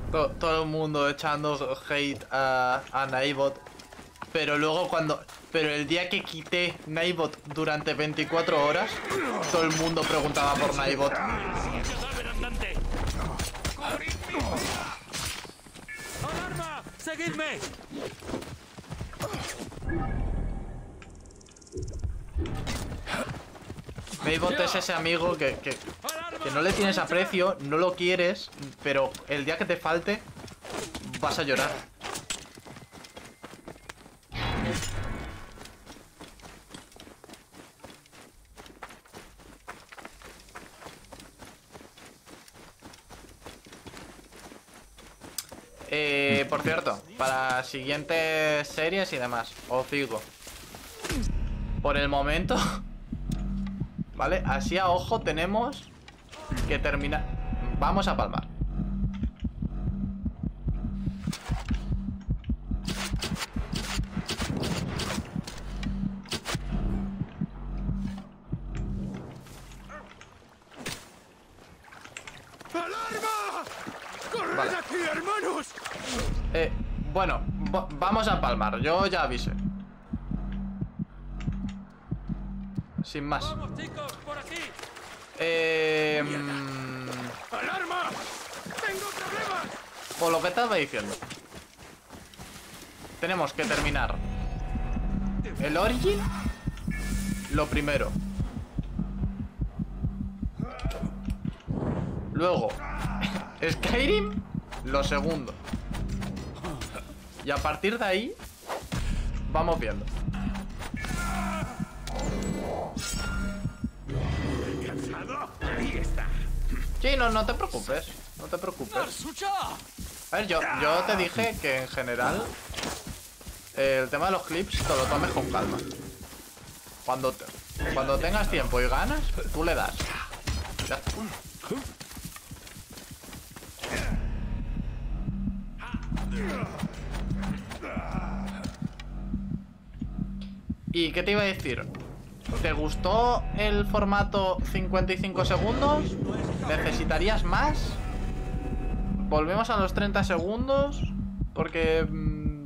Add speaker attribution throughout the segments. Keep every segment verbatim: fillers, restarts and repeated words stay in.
Speaker 1: To- todo el mundo echando hate a, a Nightbot. Pero luego cuando... Pero el día que quité Nightbot durante veinticuatro horas, todo el mundo preguntaba por Nightbot.
Speaker 2: ¡Alarma! ¡Seguidme!
Speaker 1: Nightbot es ese amigo que, que, que no le tienes aprecio, no lo quieres, pero el día que te falte vas a llorar. Eh, por cierto, para siguientes series y demás, os digo, por el momento, ¿vale? Así a ojo tenemos que terminar. Vamos a palmar.
Speaker 2: ¡Alarma! ¡Corred
Speaker 1: Vale.
Speaker 2: aquí, hermanos!
Speaker 1: Eh, bueno, vamos a palmar, yo ya avisé. Sin más.
Speaker 2: ¡Vamos, chicos, por aquí!
Speaker 1: Eh... mm,
Speaker 2: ¡Alarma! ¡Tengo problemas!
Speaker 1: por lo que estaba diciendo, tenemos que terminar el Origin, lo primero. Luego Skyrim, lo segundo. Y a partir de ahí vamos viendo.
Speaker 2: ¿Cansado? Ahí está.
Speaker 1: Sí, no, no te preocupes. No te preocupes. A ver, yo, yo te dije que en general eh, el tema de los clips te lo tomes con calma. Cuando, te, cuando tengas tiempo y ganas, tú le das. Ya está. ¿Y qué te iba a decir? ¿Te gustó el formato cincuenta y cinco segundos? ¿Necesitarías más? Volvemos a los treinta segundos. Porque... Mmm,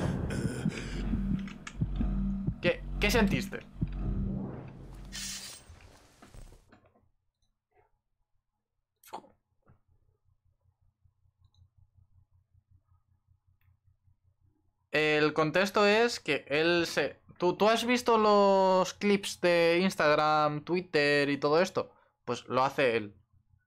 Speaker 1: ¿qué, ¿Qué sentiste? El contexto es que él se... ¿Tú, ¿Tú has visto los clips de Instagram, Twitter y todo esto? Pues lo hace él.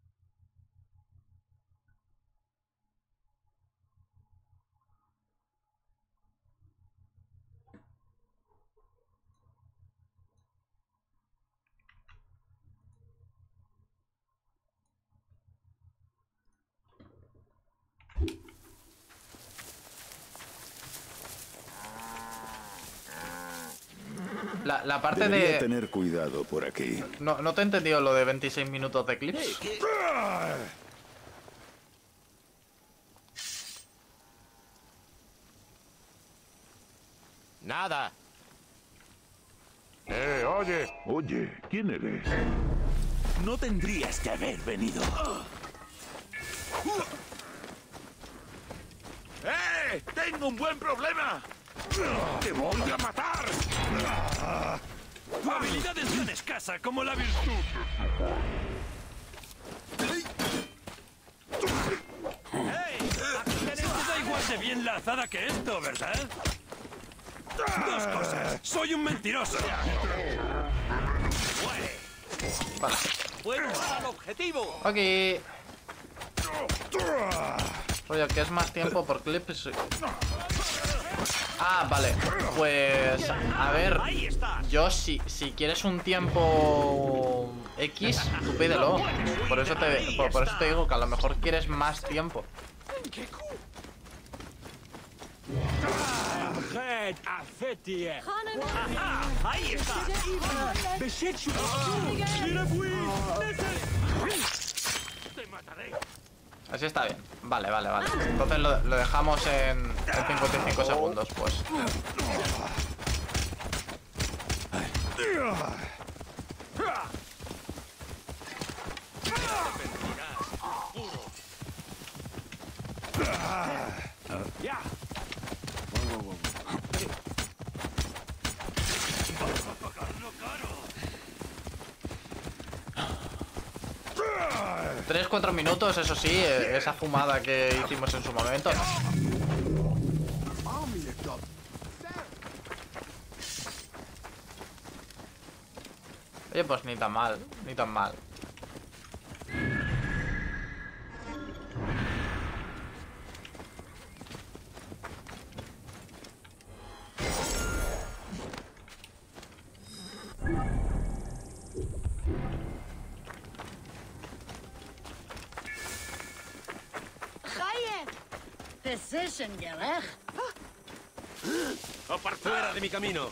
Speaker 1: La, la parte
Speaker 3: Debería
Speaker 1: de...
Speaker 3: tener cuidado por aquí.
Speaker 1: No, no te he entendido lo de veintiséis minutos de clips.
Speaker 2: Nada.
Speaker 4: Eh, oye. Oye, ¿quién eres?
Speaker 2: No tendrías que haber venido.
Speaker 4: ¡Eh! ¡Tengo un buen problema! ¡Te voy a matar!
Speaker 2: Tu habilidad es tan escasa como la virtud. ¡Hey! Aquí tenemos da igual de bien lanzada que esto, ¿verdad? Dos cosas. Soy un mentiroso.
Speaker 1: Vale.
Speaker 2: Bueno, al objetivo.
Speaker 1: Ok. Oye, que es más tiempo por clips. Ah, vale. Pues, a ver. Yo, si, si quieres un tiempo X, tú pídelo. Por eso, te, por, por eso te digo que a lo mejor quieres más tiempo.
Speaker 2: Ahí está. Te mataré.
Speaker 1: Así está bien. Vale, vale, vale. Entonces lo, lo dejamos en, en cincuenta y cinco segundos, pues.
Speaker 2: Ya. Vas a pagarlo caro.
Speaker 1: tres cuatro minutos, eso sí, esa fumada que hicimos en su momento, no. Oye, pues ni tan mal, ni tan mal.
Speaker 2: ¡Fuera de mi camino!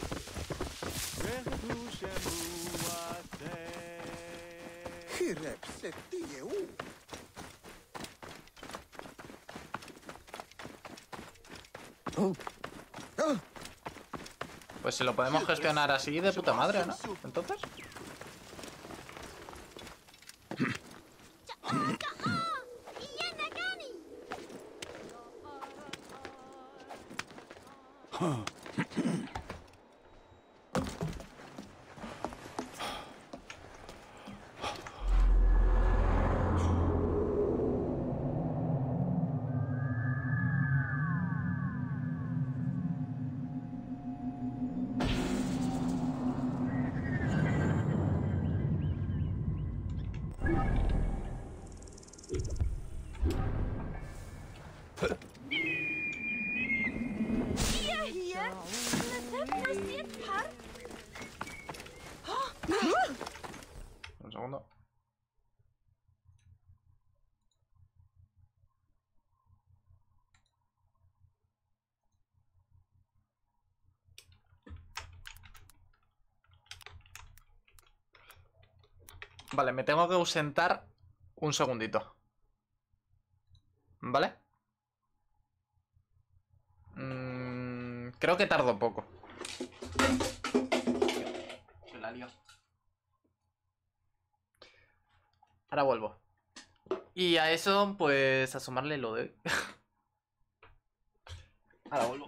Speaker 1: Pues si lo podemos gestionar así, de puta madre, ¿no? Entonces... Un segundo. Vale, me tengo que ausentar un segundito. ¿Vale? Mm, creo que tardo poco. Se la lío. Ahora vuelvo. Y a eso, pues, a sumarle lo de... Ahora vuelvo.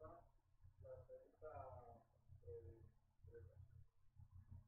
Speaker 1: Bueno.